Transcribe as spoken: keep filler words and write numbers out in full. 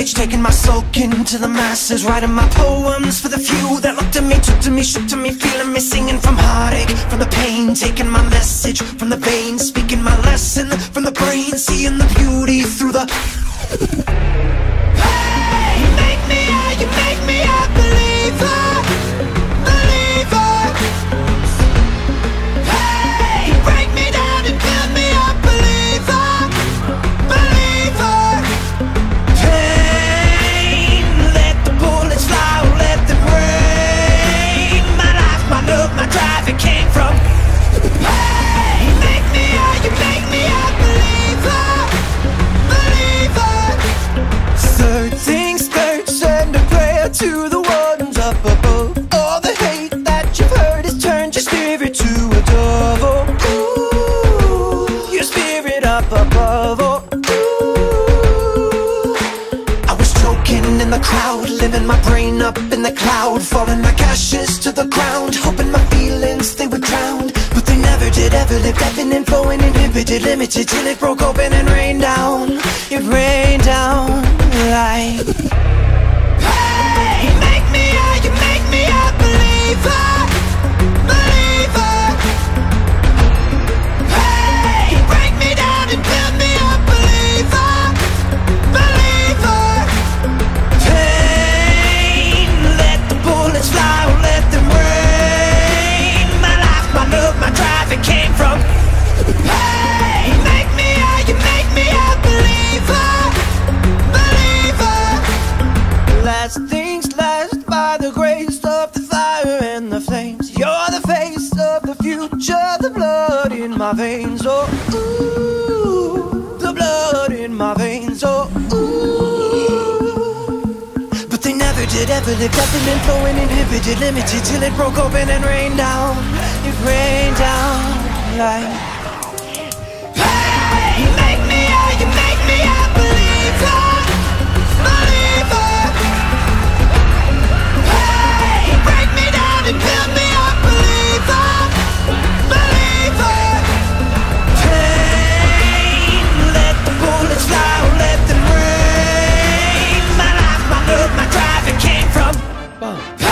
stage, taking my soak into the masses, writing my poems for the few that looked at me, took to me, shook to me, feeling me, singing from heartache, from the pain, taking my message from the veins, speaking my lesson from the brain, seeing the beauty through the... Hey, you make me a, you make me a believer, believer. Hey, you break me down and build me up, believer, believer. Pain, let the bullets fly, let them rain. My life, my love, my drive, it came from... Hey, you make me a, you make me a believer, believer. Third things third, send a prayer to the ones up above. All the hate that you've heard has turned your spirit to a dove. Oh, ooh, your spirit up above. Oh, ooh. I was choking in the crowd, living my brain up in the cloud, falling like ashes to the ground, hoping my feelings they would drown. But they never did, ever lived, ebbing and flowing, inhibited, limited, till it broke open and rained down. It rained down like... Hey, you make me a, you make me a believer, believer. Hey, you break me down and build me up, believer, believer. Pain, let the bullets fly, let them rain. My life, my love, my drive, it came from... Hey, you make me a, you make me a believer, believer. Last things last, by the grace of the fire and the flames. You're the face of the future, the blood in my veins. Oh, ooh, the blood in my veins. Oh, ooh. But they never did, ever lived, ever been flowing, inhibited, limited, till it broke open and rained down. It rained down like... Hey, you make me a, you make me a believer, believer. Hey, you break me down and build me up, believer, believer. Pain, let the bullets fly, let them rain. My life, my love, my drive, it came from...